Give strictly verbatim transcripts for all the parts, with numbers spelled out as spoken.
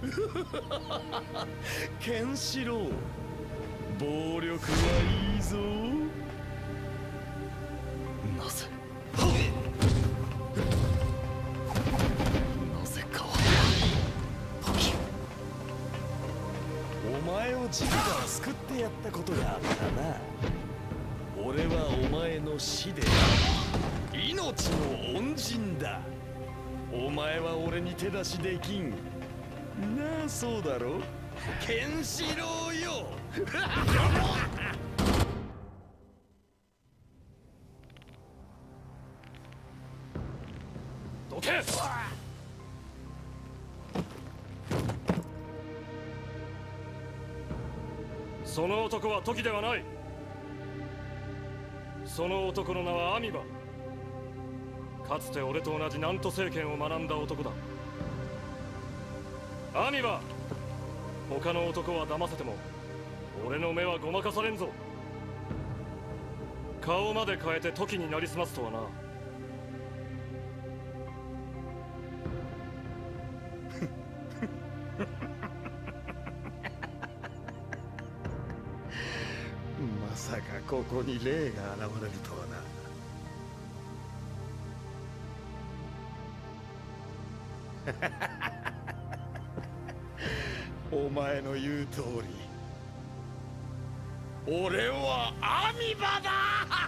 ケンシロウ、暴力はいいぞ。なぜなぜかは時お前を地獄から救ってやったことがあったな。俺はお前の死で命の恩人だ。お前は俺に手出しできんなあ。そうだろケンシロウよ。どけ。 その男は時ではない。その男の名はアミバ。かつて俺と同じ南都政権を学んだ男だ。アミバ、他の男は騙せても俺の目はごまかされんぞ。顔まで変えて時になりすますとはな。 まさかここに霊が現れるとはな。お前の言う通り、俺はアミバだ。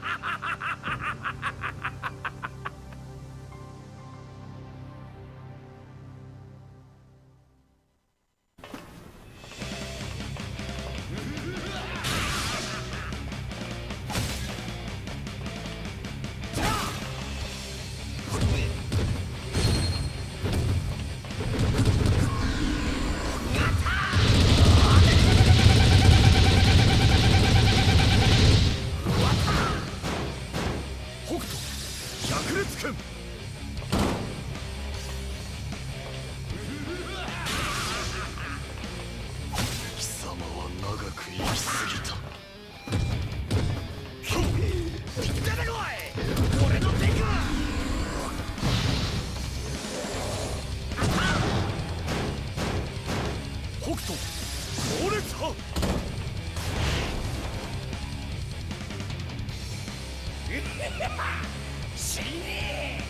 死ね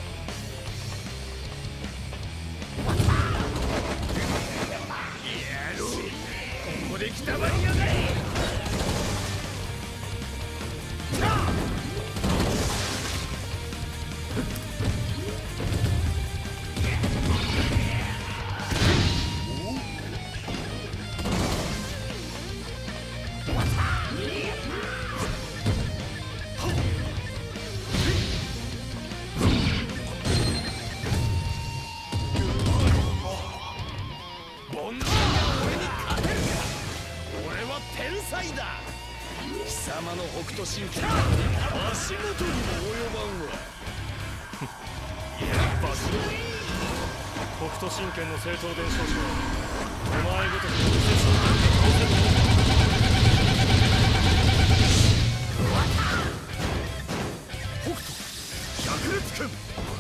え。やろう。ここで来たまりやがれ。貴様の北斗神拳足元にも及ばんわ。やっぱすごい。 北斗神拳の正当伝承者はお前ごときの偽神拳で北斗百裂拳。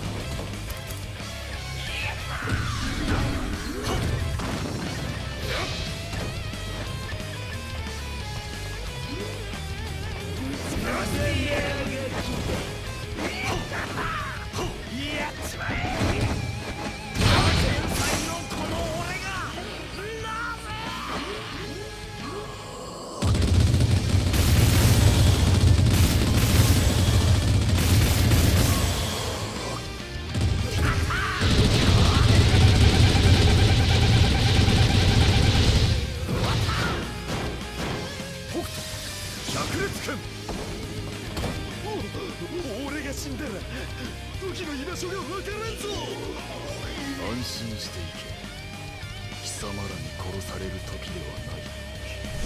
俺が死んだら時の居場所が分からんぞ。 安心していけ。貴様らに殺される時ではない。